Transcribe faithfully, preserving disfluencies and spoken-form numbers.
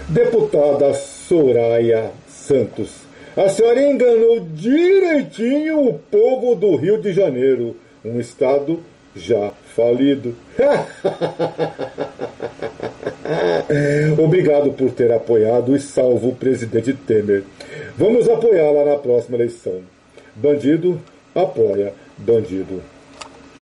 Deputada Soraya Santos, a senhora enganou direitinho o povo do Rio de Janeiro, um estado já falido. Obrigado por ter apoiado e salvo o presidente Temer. Vamos apoiá-la na próxima eleição. Bandido apoia bandido.